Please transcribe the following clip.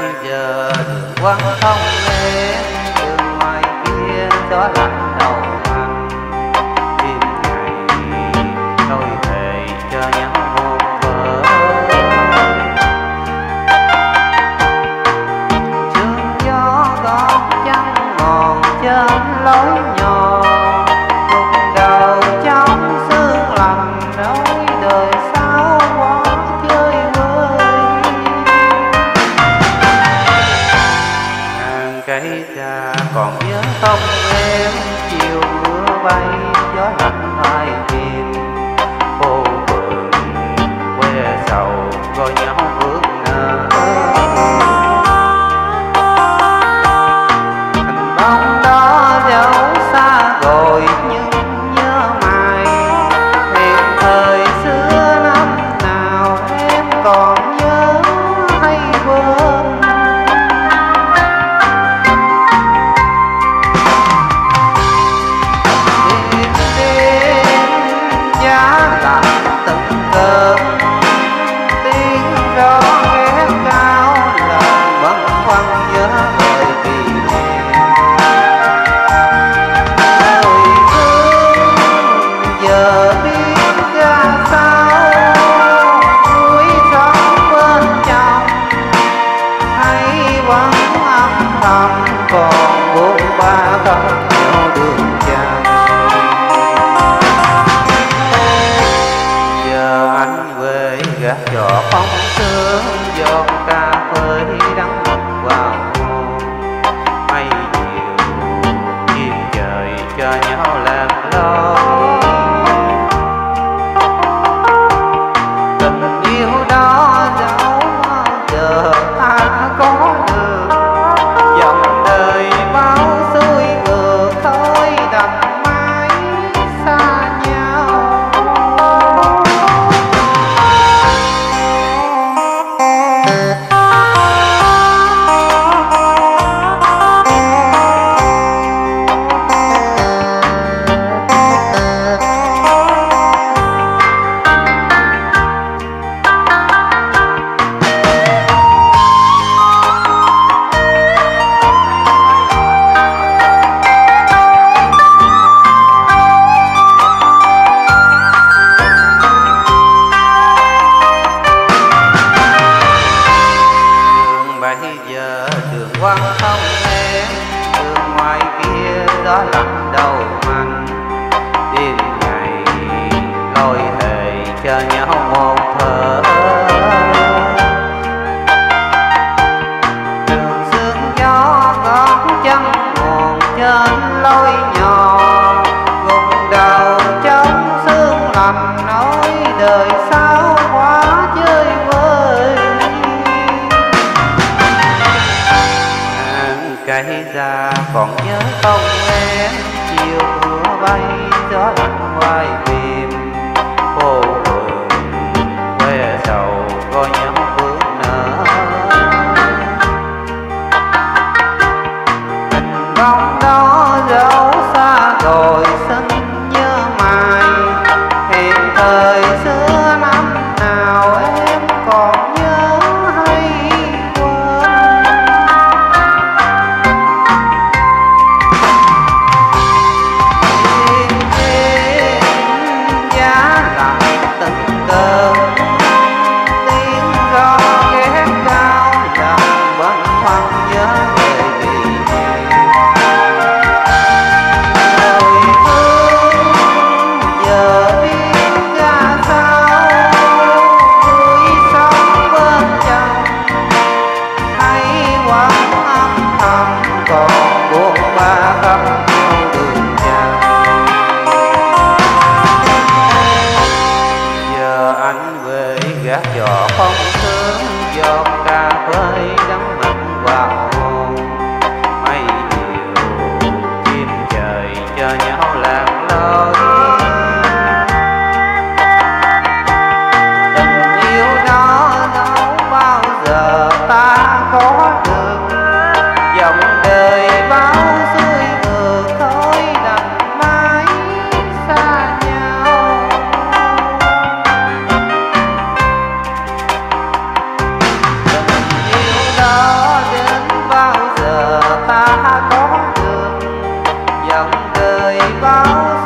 giờ đường quán không em, đường ngoài kia gió lạnh đầu anh. Đêm ngày đôi thề cho nhau một vời, sương gió gót chân mòn trên lối nhỏ, cùng đầu trong sương lạnh nói đời sao quá chơi vơi. Ngàn cây ra còn nhớ không em, chiều mưa bay gió lạnh hai đêm, phố phường quê sầu gọi nhau bước nở. Hình bóng đó dẫu xa rồi nhưng nhớ mãi, hẹn thời xưa năm nào em còn nhớ hay quên. Đêm đêm giá lạnh từng cơn, tiếng gió ghé cao làm bâng khuâng nhớ đời kỷ niệm. Đời thương giờ biết ra sao, núi sóng bên trong hay vẫn âm thầm còn buồn ba không nhau đường chăng. Giờ anh về gác trọ phong sương, giọt cà phê đắng mật vào môi. Mây chiều chim trời cho nhau làm lối, tình yêu đó dẫu bao giờ ta có được, dòng đời bao xuôi ngược thôi đành mãi xa nhau. Bây giờ đường quán không em, đường ngoài kia gió lạnh đầu anh. Đêm ngày lôi thề cho nhau một thở, đường sương gió gót chân mòn trên lối nhỏ, gục đầu trong sương lạnh nói đời sao quá chơi vơi. Cây ra còn nhớ không em, chiều mưa bay gió lạnh ngoài đêm, phố phường quê sầu gọi nhau bước nở. Hình bóng đó dẫu xa rồi xin nhớ mãi, hẹn thời xưa năm nào em còn nhớ hay quên. Giá lạnh từng cơn, tiếng gió ghé cao làm bâng khuâng nhớ đời kỷ niệm. Đời thương giờ biết ra sao, núi sóng bên trong hay quán âm thầm còn buồn ba không nhau đường chăng. Giờ anh về gác trọ phong sương, giọt cà phê đắng mặn vào môi. Mây chiều chim trời cho nhau làm lối, tình yêu đó dẫu bao giờ ta có được, dòng đời bao xuôi ngược thôi đành mãi xa nhau. Tình yêu báo